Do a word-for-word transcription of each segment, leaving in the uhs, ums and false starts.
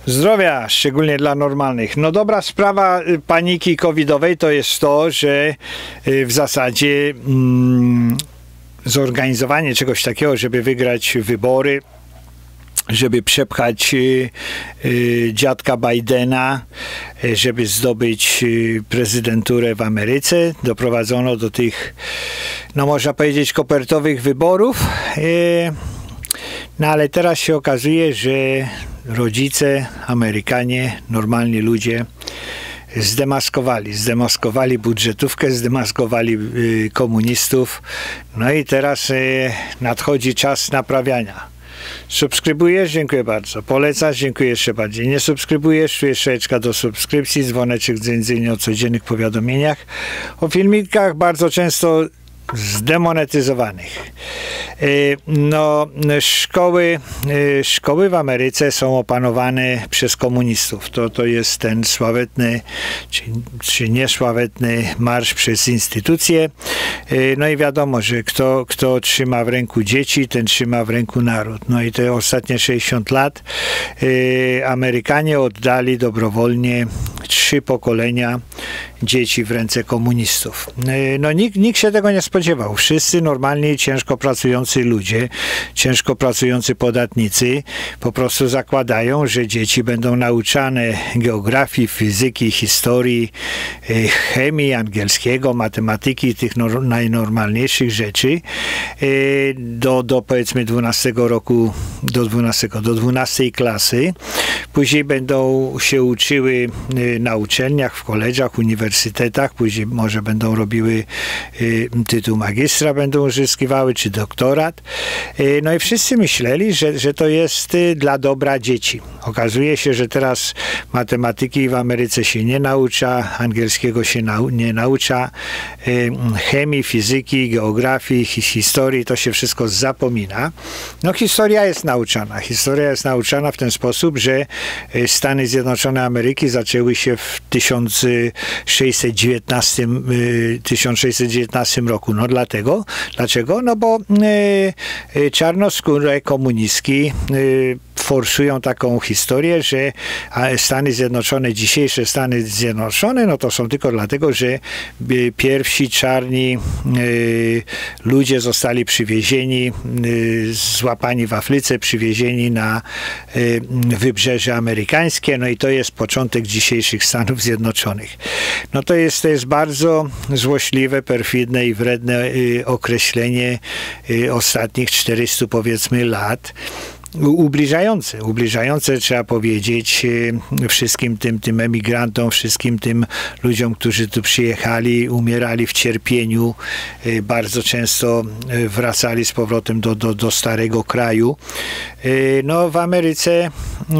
Zdrowia, szczególnie dla normalnych. No dobra sprawa paniki covidowej to jest to, że w zasadzie mm, zorganizowanie czegoś takiego, żeby wygrać wybory, żeby przepchać y, y, dziadka Bidena, y, żeby zdobyć y, prezydenturę w Ameryce. Doprowadzono do tych, no można powiedzieć, kopertowych wyborów. Y, no ale teraz się okazuje, że rodzice, Amerykanie, normalni ludzie zdemaskowali. Zdemaskowali budżetówkę, zdemaskowali y, komunistów. No i teraz y, nadchodzi czas naprawiania. Subskrybujesz? Dziękuję bardzo. Polecasz? Dziękuję jeszcze bardziej. Nie subskrybujesz? Tu jest strzałeczka do subskrypcji, dzwoneczek z dzwonienia o codziennych powiadomieniach, o filmikach bardzo często zdemonetyzowanych. No, szkoły, szkoły w Ameryce są opanowane przez komunistów. To, to jest ten sławetny, czy, czy niesławetny marsz przez instytucje. No i wiadomo, że kto, kto trzyma w ręku dzieci, ten trzyma w ręku naród. No i te ostatnie sześćdziesiąt lat Amerykanie oddali dobrowolnie trzy pokolenia dzieci w ręce komunistów. No nikt, nikt się tego nie spodziewał. Wszyscy normalni, ciężko pracujący ludzie, ciężko pracujący podatnicy po prostu zakładają, że dzieci będą nauczane geografii, fizyki, historii, chemii, angielskiego, matematyki, tych no, najnormalniejszych rzeczy do, do powiedzmy dwunastego roku, do dwunastego, do dwunastej klasy. Później będą się uczyły na uczelniach, w koledżach, uniwersytetach, później może będą robiły y, tytuł magistra, będą uzyskiwały, czy doktorat. Y, no i wszyscy myśleli, że, że to jest y, dla dobra dzieci. Okazuje się, że teraz matematyki w Ameryce się nie naucza, angielskiego się nau nie naucza, y, chemii, fizyki, geografii, hi historii, to się wszystko zapomina. No historia jest nauczana. Historia jest nauczana w ten sposób, że Stany Zjednoczone Ameryki zaczęły się w tysiąc sześćset dziewiętnastym roku. No dlatego, dlaczego? No bo y, czarnoskóre komunistki y, forsują taką historię, że Stany Zjednoczone, dzisiejsze Stany Zjednoczone, no to są tylko dlatego, że pierwsi czarni y, ludzie zostali przywiezieni, y, złapani w Afryce, przywiezieni na y, wybrzeże amerykańskie, no i to jest początek dzisiejszych Stanów Zjednoczonych. No to jest, to jest bardzo złośliwe, perfidne i wredne y, określenie y, ostatnich czterystu powiedzmy lat. Ubliżające, ubliżające trzeba powiedzieć wszystkim tym, tym emigrantom, wszystkim tym ludziom, którzy tu przyjechali, umierali w cierpieniu, bardzo często wracali z powrotem do, do, do starego kraju. No w Ameryce,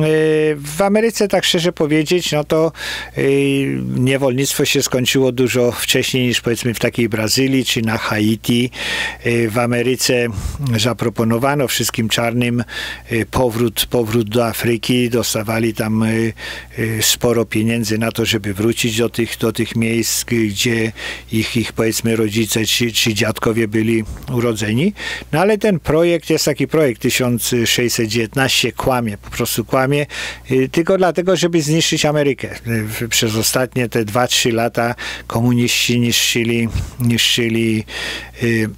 w Ameryce tak szczerze powiedzieć, no to niewolnictwo się skończyło dużo wcześniej niż powiedzmy w takiej Brazylii czy na Haiti. W Ameryce zaproponowano wszystkim czarnym Powrót, powrót do Afryki, dostawali tam y, y, sporo pieniędzy na to, żeby wrócić do tych, do tych miejsc, gdzie ich, ich powiedzmy rodzice czy, czy dziadkowie byli urodzeni. No ale ten projekt jest taki projekt tysiąc sześćset dziewiętnaście, kłamie, po prostu kłamie, y, tylko dlatego, żeby zniszczyć Amerykę. Y, przez ostatnie te dwa trzy lata komuniści niszczyli, niszczyli y,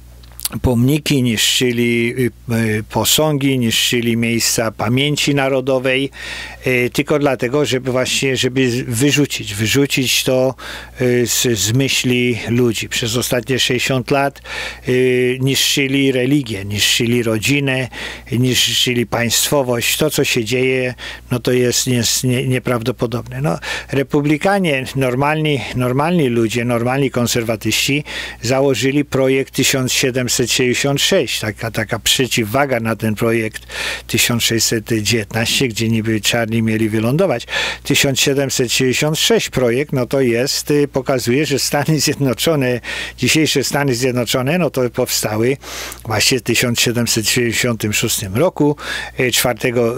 pomniki, niszczyli posągi, niszczyli miejsca pamięci narodowej, tylko dlatego, żeby właśnie, żeby wyrzucić, wyrzucić to z, z myśli ludzi. Przez ostatnie sześćdziesiąt lat niszczyli religię, niszczyli rodzinę, niszczyli państwowość. To, co się dzieje, no to jest, jest nie, nieprawdopodobne. No, republikanie, normalni, normalni ludzie, normalni konserwatyści założyli projekt tysiąc siedemset sześćdziesiąt sześć, taka, taka przeciwwaga na ten projekt tysiąc sześćset dziewiętnaście, gdzie niby czarni mieli wylądować. tysiąc siedemset sześćdziesiąt sześć projekt, no to jest, pokazuje, że Stany Zjednoczone, dzisiejsze Stany Zjednoczone, no to powstały właśnie w tysiąc siedemset sześćdziesiątym szóstym roku, czwartego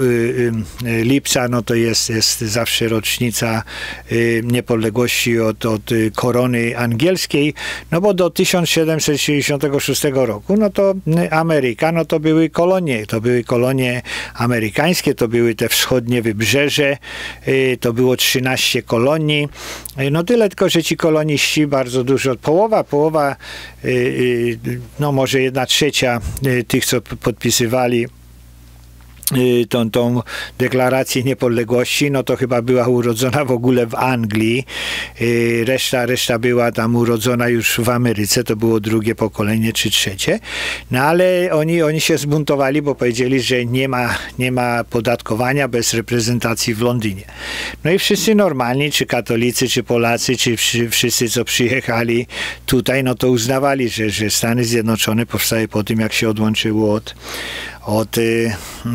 lipca, no to jest, jest zawsze rocznica niepodległości od, od korony angielskiej, no bo do tysiąc siedemset sześćdziesiątego szóstego roku, no to Ameryka, no to były kolonie, to były kolonie amerykańskie, to były te wschodnie wybrzeże, to było trzynaście kolonii, no tyle tylko, że ci koloniści bardzo dużo, połowa, połowa, no może jedna trzecia tych, co podpisywali Tą, tą deklarację niepodległości, no to chyba była urodzona w ogóle w Anglii. Reszta, reszta była tam urodzona już w Ameryce, to było drugie pokolenie czy trzecie. No ale oni, oni się zbuntowali, bo powiedzieli, że nie ma, nie ma podatkowania bez reprezentacji w Londynie. No i wszyscy normalni, czy katolicy, czy Polacy, czy wszyscy, co przyjechali tutaj, no to uznawali, że, że Stany Zjednoczone powstały po tym, jak się odłączyło od od y, y,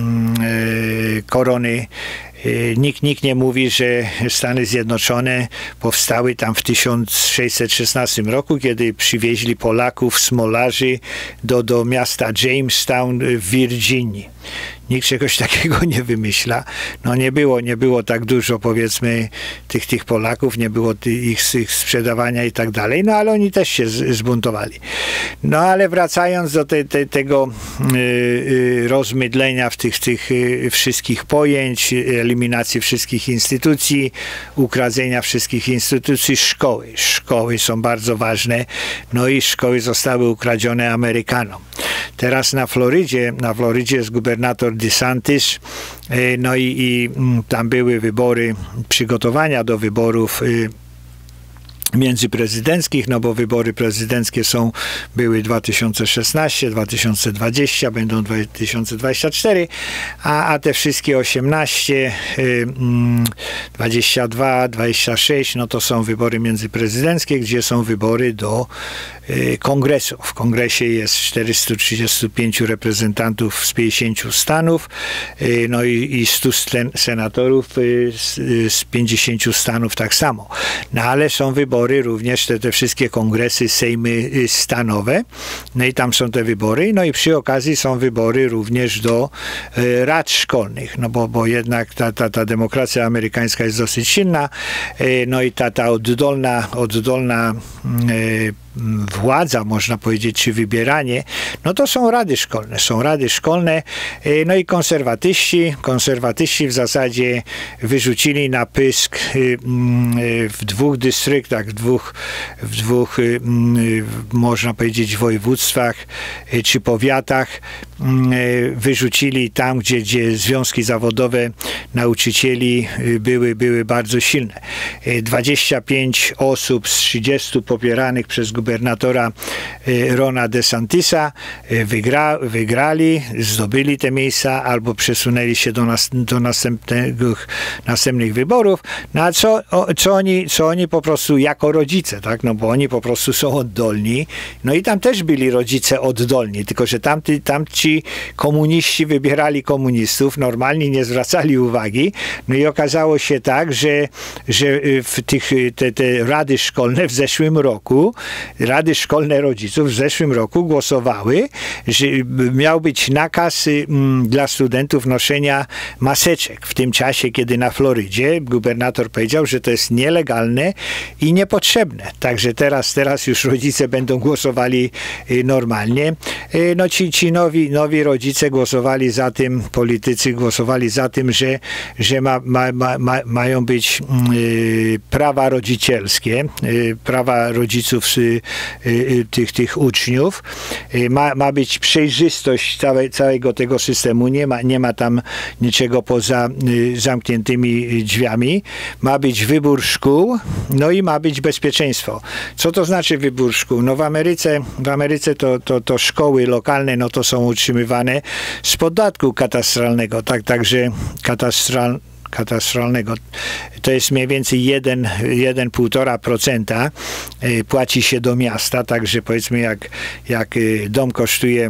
korony. Y, nikt, nikt nie mówi, że Stany Zjednoczone powstały tam w tysiąc sześćset szesnastym roku, kiedy przywieźli Polaków, smolarzy do, do miasta Jamestown w Virginii. Nikt czegoś takiego nie wymyśla. No nie było, nie było tak dużo, powiedzmy, tych, tych Polaków, nie było ich, ich sprzedawania i tak dalej, no ale oni też się zbuntowali. No ale wracając do te, te, tego y, y, rozmydlenia w tych, tych y, wszystkich pojęć, eliminacji wszystkich instytucji, ukradzenia wszystkich instytucji, szkoły. Szkoły są bardzo ważne, no i szkoły zostały ukradzione Amerykanom. Teraz na Florydzie, na Florydzie jest gubernator DeSantis, no i, i tam były wybory, przygotowania do wyborów międzyprezydenckich, no bo wybory prezydenckie są, były dwa tysiące szesnasty, dwa tysiące dwudziesty, będą dwa tysiące dwudziesty czwarty, a, a te wszystkie osiemnaście, dwadzieścia dwa, dwadzieścia sześć, no to są wybory międzyprezydenckie, gdzie są wybory do kongresu. W kongresie jest czterystu trzydziestu pięciu reprezentantów z pięćdziesięciu stanów, no i, i stu senatorów z, z pięćdziesięciu stanów tak samo. No ale są wybory również, te, te wszystkie kongresy, sejmy stanowe, no i tam są te wybory, no i przy okazji są wybory również do e, rad szkolnych, no bo, bo jednak ta, ta, ta demokracja amerykańska jest dosyć silna, e, no i ta, ta oddolna, oddolna e, władza, można powiedzieć, czy wybieranie, no to są rady szkolne. Są rady szkolne, no i konserwatyści, konserwatyści w zasadzie wyrzucili na pysk w dwóch dystryktach, w dwóch, w dwóch można powiedzieć, województwach czy powiatach, wyrzucili tam, gdzie, gdzie związki zawodowe nauczycieli były, były bardzo silne. dwadzieścia pięć osób z trzydziestu popieranych przez gubernatora Rona DeSantisa wygra, wygrali, zdobyli te miejsca albo przesunęli się do, nas, do następnych, następnych wyborów. No a co, o, co, oni, co oni po prostu jako rodzice, tak? No bo oni po prostu są oddolni. No i tam też byli rodzice oddolni, tylko że tamty, tamci komuniści wybierali komunistów, normalnie nie zwracali uwagi. No i okazało się tak, że, że w tych, te, te rady szkolne w zeszłym roku Rady szkolne rodziców w zeszłym roku głosowały, że miał być nakaz m, dla studentów noszenia maseczek. W tym czasie, kiedy na Florydzie gubernator powiedział, że to jest nielegalne i niepotrzebne. Także teraz, teraz już rodzice będą głosowali y, normalnie. Y, no ci, ci nowi, nowi rodzice głosowali za tym, politycy głosowali za tym, że, że ma, ma, ma, ma, mają być y, prawa rodzicielskie, y, prawa rodziców y, tych, tych uczniów. Ma, ma być przejrzystość całe, całego tego systemu. Nie ma, nie ma tam niczego poza y, zamkniętymi drzwiami. Ma być wybór szkół, no i ma być bezpieczeństwo. Co to znaczy wybór szkół? No w Ameryce, w Ameryce to, to, to szkoły lokalne, no to są utrzymywane z podatku katastralnego. Tak, także katastralnego katastralnego. To jest mniej więcej jeden do półtora procent płaci się do miasta, także powiedzmy jak, jak dom kosztuje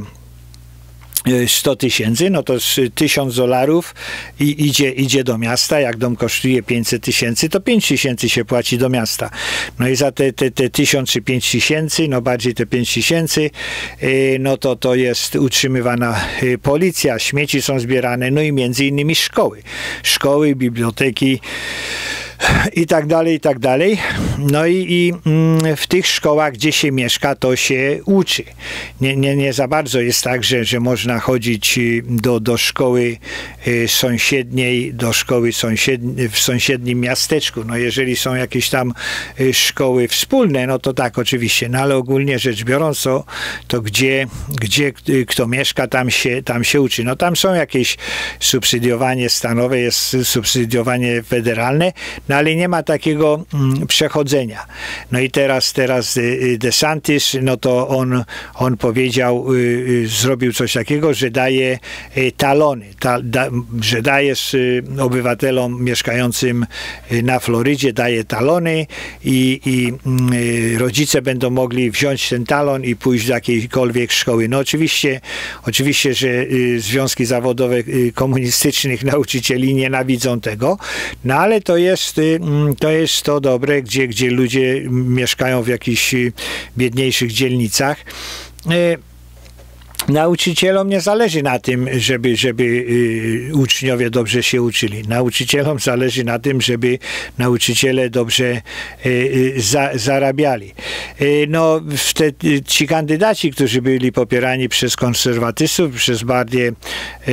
sto tysięcy, no to tysiąc dolarów i idzie, idzie do miasta. Jak dom kosztuje pięćset tysięcy, to pięć tysięcy się płaci do miasta. No i za te, te, te tysiąc czy pięć tysięcy, no bardziej te pięć tysięcy, no to to jest utrzymywana policja, śmieci są zbierane, no i między innymi szkoły. Szkoły, biblioteki, i tak dalej, i tak dalej. No i, i w tych szkołach, gdzie się mieszka, to się uczy. Nie, nie, nie za bardzo jest tak, że, że można chodzić do, do szkoły sąsiedniej, do szkoły sąsiedniej, w sąsiednim miasteczku. No jeżeli są jakieś tam szkoły wspólne, no to tak, oczywiście. No ale ogólnie rzecz biorąc, to, to gdzie, gdzie kto mieszka, tam się, tam się uczy. No tam są jakieś subsydiowanie stanowe, jest subsydiowanie federalne, no ale nie ma takiego mm, przechodzenia. No i teraz, teraz y, DeSantis, no to on, on powiedział, y, y, zrobił coś takiego, że daje y, talony, ta, da, że daje y, obywatelom mieszkającym y, na Florydzie, daje talony i, i y, rodzice będą mogli wziąć ten talon i pójść do jakiejkolwiek szkoły. No oczywiście, oczywiście, że y, związki zawodowe y, komunistycznych nauczycieli nienawidzą tego, no ale to jest, y, to jest to dobre, gdzie, gdzie ludzie mieszkają w jakichś biedniejszych dzielnicach. Y, Nauczycielom nie zależy na tym, żeby, żeby y, uczniowie dobrze się uczyli. Nauczycielom zależy na tym, żeby nauczyciele dobrze y, y, za, zarabiali. Y, no, te, ci kandydaci, którzy byli popierani przez konserwatystów, przez partię y, y,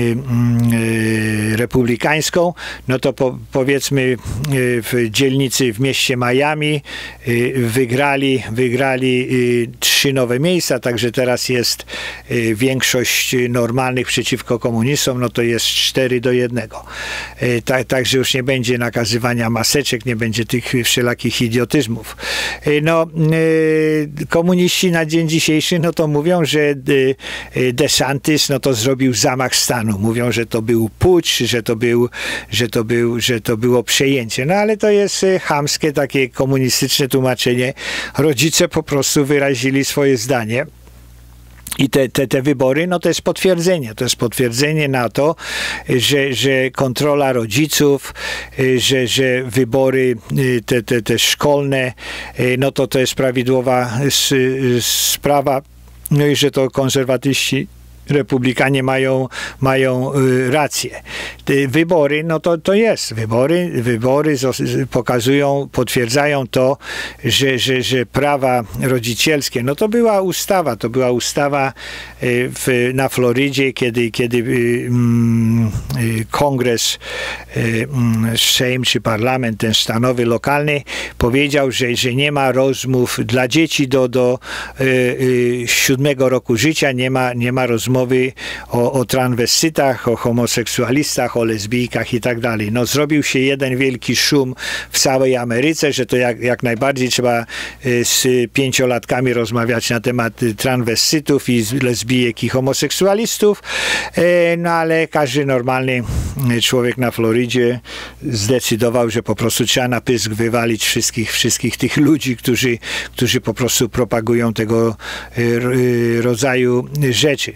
y, republikańską, no to po, powiedzmy y, w dzielnicy w mieście Miami y, wygrali, wygrali y, trzy nowe miejsca, także teraz jest większość normalnych przeciwko komunistom, no to jest cztery do jednego. Tak, także już nie będzie nakazywania maseczek, nie będzie tych wszelakich idiotyzmów. No, komuniści na dzień dzisiejszy, no to mówią, że DeSantis, no to zrobił zamach stanu. Mówią, że to był pucz, że to był, że to był, że to było przejęcie. No ale to jest chamskie, takie komunistyczne tłumaczenie. Rodzice po prostu wyrazili swoje zdanie. I te, te, te wybory, no to jest potwierdzenie. To jest potwierdzenie na to, że, że kontrola rodziców, że, że wybory te, te, te szkolne, no to to jest prawidłowa sprawa. No i że to konserwatyści, republikanie mają, mają y, rację. Te wybory, no to, to jest. Wybory, wybory pokazują, potwierdzają to, że, że, że prawa rodzicielskie, no to była ustawa, to była ustawa y, w, na Florydzie, kiedy, kiedy y, y, kongres, y, Sejm czy parlament, ten stanowy, lokalny, powiedział, że, że nie ma rozmów dla dzieci do, do y, y, siódmego roku życia, nie ma, nie ma rozmów mowy o, o transwestytach, o homoseksualistach, o lesbijkach i tak dalej. No zrobił się jeden wielki szum w całej Ameryce, że to jak, jak najbardziej trzeba z pięciolatkami rozmawiać na temat transwestytów i lesbijek i homoseksualistów, no ale każdy normalny człowiek na Florydzie zdecydował, że po prostu trzeba na pysk wywalić wszystkich, wszystkich tych ludzi, którzy, którzy po prostu propagują tego rodzaju rzeczy.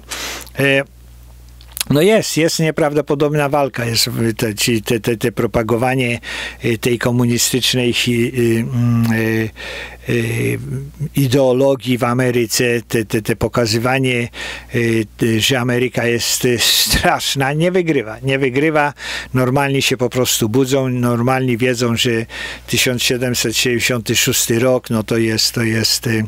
No jest, jest nieprawdopodobna walka, jest te, te, te, te propagowanie tej komunistycznej ideologii w Ameryce, te, te, te pokazywanie, że Ameryka jest straszna, nie wygrywa. Nie wygrywa, normalni się po prostu budzą, normalni wiedzą, że tysiąc siedemset siedemdziesiąty szósty rok, no to jest, to jest e,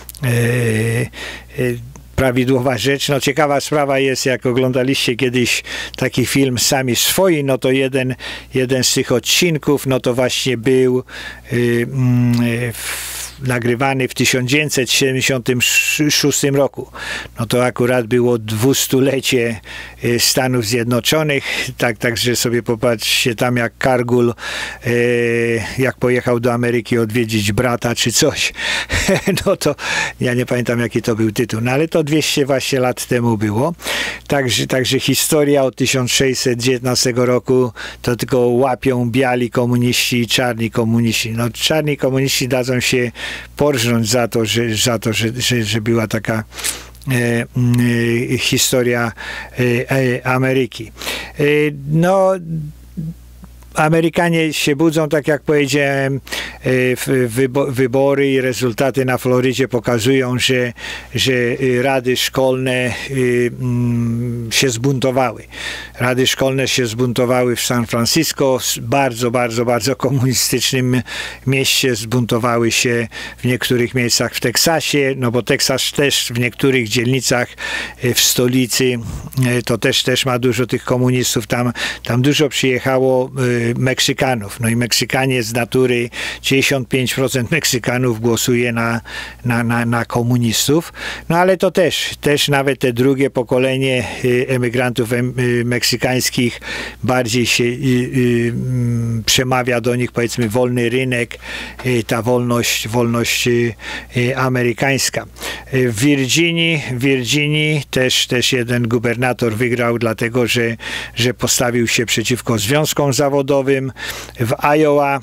e, prawidłowa rzecz. No ciekawa sprawa jest, jak oglądaliście kiedyś taki film Sami swoi, no to jeden, jeden z tych odcinków, no to właśnie był y, y, w, nagrywany w tysiąc dziewięćset siedemdziesiątym szóstym roku. No to akurat było dwustulecie Stanów Zjednoczonych, tak, także sobie popatrzcie tam jak Cargill, e, jak pojechał do Ameryki odwiedzić brata czy coś. No to ja nie pamiętam jaki to był tytuł, no ale to dwieście właśnie lat temu było. Także, także historia od tysiąc sześćset dziewiętnastego roku to tylko łapią biali komuniści i czarni komuniści. No czarni komuniści dadzą się porżnąć za to, że, za to, że, że, że była taka e, e, historia e, Ameryki. E, no Amerykanie się budzą, tak jak powiedziałem, wybory i rezultaty na Florydzie pokazują, że, że rady szkolne się zbuntowały. Rady szkolne się zbuntowały w San Francisco, bardzo, bardzo, bardzo komunistycznym mieście, zbuntowały się w niektórych miejscach w Teksasie, no bo Teksas też w niektórych dzielnicach w stolicy to też, też ma dużo tych komunistów, tam, tam dużo przyjechało Meksykanów, no i Meksykanie z natury, dziewięćdziesiąt pięć procent Meksykanów głosuje na, na, na, na komunistów, no ale to też, też nawet te drugie pokolenie emigrantów meksykańskich bardziej się przemawia do nich, powiedzmy, wolny rynek, ta wolność, wolność amerykańska. W Virginii, w Virginii też, też jeden gubernator wygrał, dlatego że, że postawił się przeciwko związkom zawodowym. W Iowa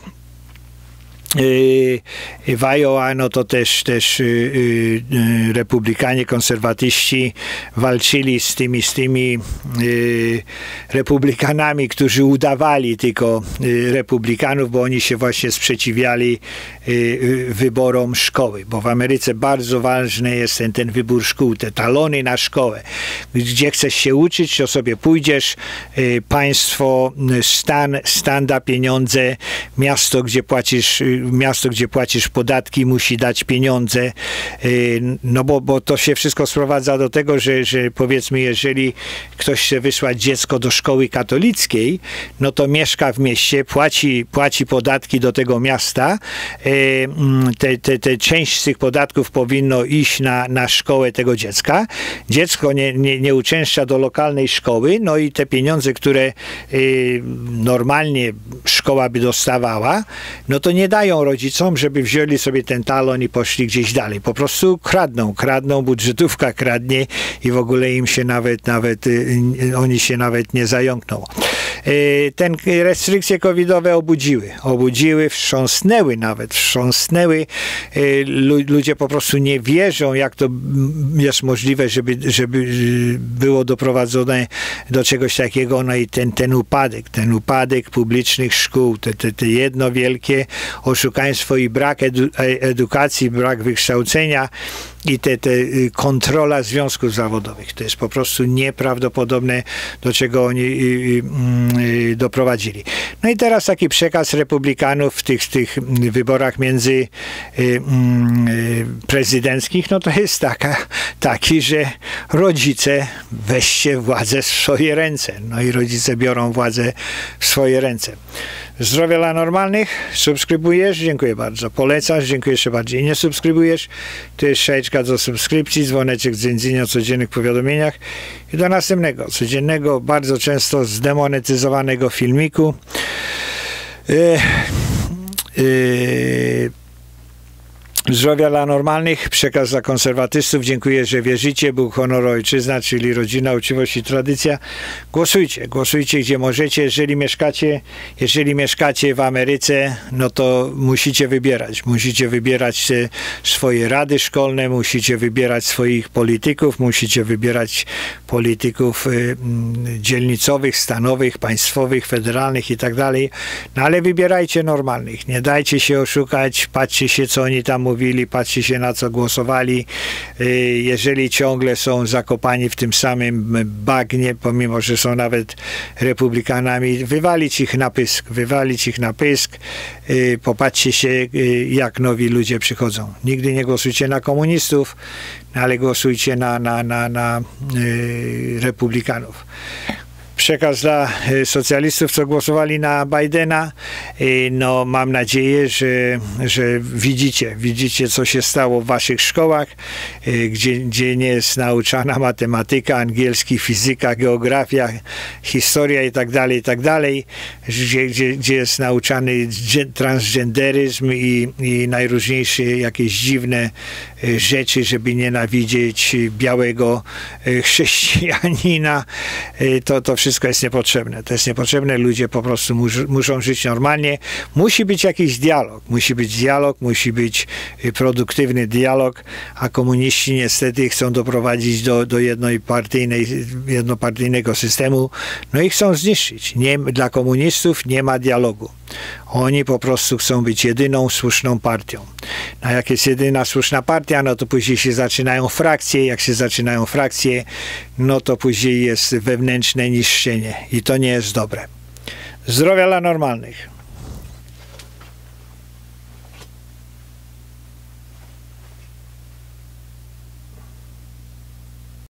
w Iowa, no to też, też republikanie, konserwatyści walczyli z tymi, z tymi republikanami, którzy udawali tylko republikanów, bo oni się właśnie sprzeciwiali wyborom szkoły, bo w Ameryce bardzo ważny jest ten, ten wybór szkół, te talony na szkołę. Gdzie chcesz się uczyć, to sobie pójdziesz, państwo, stan, stan da pieniądze, miasto, gdzie płacisz miasto, gdzie płacisz podatki, musi dać pieniądze, no bo, bo to się wszystko sprowadza do tego, że, że powiedzmy, jeżeli ktoś chce wysłać dziecko do szkoły katolickiej, no to mieszka w mieście, płaci, płaci podatki do tego miasta, te, te, te część z tych podatków powinno iść na, na szkołę tego dziecka. Dziecko nie, nie, nie uczęszcza do lokalnej szkoły, no i te pieniądze, które normalnie szkoła by dostawała, no to nie dają rodzicom, żeby wzięli sobie ten talon i poszli gdzieś dalej. Po prostu kradną, kradną, budżetówka kradnie i w ogóle im się nawet, nawet oni się nawet nie zająkną. Ten restrykcje covidowe obudziły, obudziły, wstrząsnęły nawet, wstrząsnęły. Ludzie po prostu nie wierzą, jak to jest możliwe, żeby, żeby było doprowadzone do czegoś takiego, no i ten, ten upadek, ten upadek publicznych szkół, te, te, te jedno wielkie oszukaństwo i brak edu, edukacji, brak wykształcenia i te, te kontrola związków zawodowych. To jest po prostu nieprawdopodobne, do czego oni y, y, doprowadzili. No i teraz taki przekaz republikanów w tych, tych wyborach między y, y, prezydenckich, no to jest taka, taki, że rodzice, weźcie władzę w swoje ręce. No i rodzice biorą władzę w swoje ręce. Zdrowia dla normalnych, subskrybujesz, dziękuję bardzo. Polecasz, dziękuję jeszcze bardziej. Nie subskrybujesz, to jest szajeczka do subskrypcji, dzwoneczek dzwonienia o codziennych powiadomieniach i do następnego, codziennego, bardzo często zdemonetyzowanego filmiku. Yy, yy, Zdrowia dla normalnych, przekaz dla konserwatystów. Dziękuję, że wierzycie. Bóg, honor, ojczyzna, czyli rodzina, uczciwość i tradycja. Głosujcie, głosujcie gdzie możecie. Jeżeli mieszkacie, jeżeli mieszkacie w Ameryce, no to musicie wybierać. Musicie wybierać swoje rady szkolne, musicie wybierać swoich polityków, musicie wybierać polityków y, dzielnicowych, stanowych, państwowych, federalnych i tak dalej. No ale wybierajcie normalnych. Nie dajcie się oszukać, patrzcie się, co oni tam mówią. Mówili, patrzcie się, na co głosowali. Jeżeli ciągle są zakopani w tym samym bagnie, pomimo że są nawet republikanami, wywalić ich na pysk, wywalić ich na pysk. Popatrzcie się, jak nowi ludzie przychodzą. Nigdy nie głosujcie na komunistów, ale głosujcie na, na, na, na republikanów. Przekaz dla socjalistów, co głosowali na Bidena. No, mam nadzieję, że, że widzicie, widzicie, co się stało w waszych szkołach, gdzie, gdzie nie jest nauczana matematyka, angielski, fizyka, geografia, historia i tak dalej, i tak dalej, gdzie, gdzie, gdzie jest nauczany transgenderyzm i, i najróżniejsze jakieś dziwne rzeczy, żeby nienawidzieć białego chrześcijanina. To, to wszystko jest niepotrzebne. To jest niepotrzebne. Ludzie po prostu mus, muszą żyć normalnie. Musi być jakiś dialog. Musi być dialog, musi być produktywny dialog, a komuniści niestety chcą doprowadzić do, do jednopartyjnej, jednopartyjnego systemu. No i chcą zniszczyć. Nie, dla komunistów nie ma dialogu. Oni po prostu chcą być jedyną słuszną partią. A jak jest jedyna słuszna partia, no to później się zaczynają frakcje. Jak się zaczynają frakcje, no to później jest wewnętrzne niszczenie. I to nie jest dobre. Zdrowia dla normalnych.